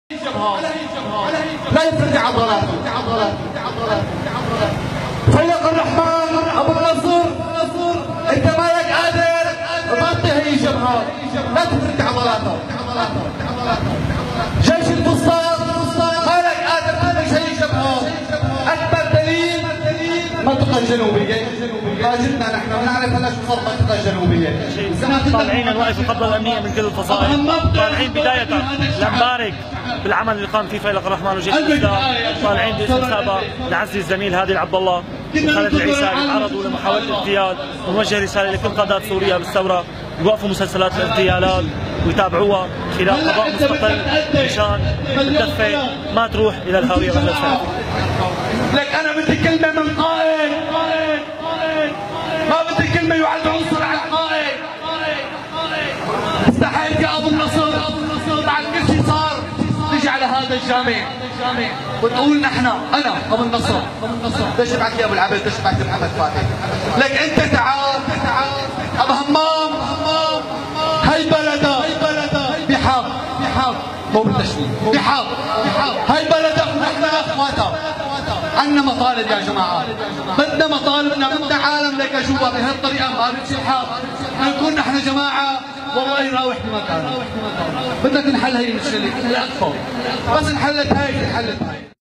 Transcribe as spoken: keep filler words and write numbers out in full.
لا يفرد عضلاته. فلق الرحمن ابو النصر، انت مالك قادر تغطي هي الجبهات، لا تفرد عضلاته. جيش الفسطاط مالك قادر تفرد هي الجبهات. اكبر دليل المنطقه الجنوبيه، ما جبنا نحن ونعرف هلا شو صار المنطقه الجنوبيه. طالعين الوقف القبضه الامنيه من كل الفصائل، طالعين بدايه لنبارك بالعمل اللي قام فيه فيلق الرحمن وجيش الاسلام، طالعين باستثابه نعزي الزميل هادي العبد الله وخالد العيسى اللي تعرضوا لمحاوله اغتيال، ونوجه رساله لكل قادات سوريا بالثوره يوقفوا مسلسلات الاغتيالات ويتابعوها خلال قضاء مستقل مشان الدفه ما تروح الى الهاويه واهل الخير. لك انا بدي كلمه من قائد، ما بدي كلمه يعد عنصر على القائد. استحيت يا ابو النصر بعد كل شيء صار تجي على هذا الجامع وتقول نحن انا ابو النصر. ليش بعت لي ابو العبد؟ ليش بعت لي محمد فاتح؟ لك انت تعال ابو همام، هاي بلدك بحق بحق مو بالتشويه، بحق هاي بلدك ونحن اخواتها. عنا مطالب يا جماعه، بدنا مطالبنا، بدنا عالم لك جوا بهالطريقه بهالشيء الحال نكون نحن جماعه والله يراوح بمكاننا. بدنا تنحل هي المشكله، الاكبر بس انحلت هاي انحلت هاي.